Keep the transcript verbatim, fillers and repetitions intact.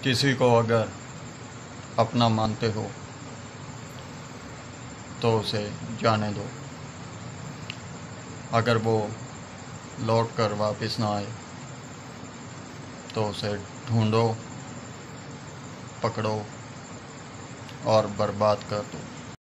किसी को अगर अपना मानते हो तो उसे जाने दो। अगर वो लौट कर वापस ना आए तो उसे ढूंढो, पकड़ो और बर्बाद कर दो।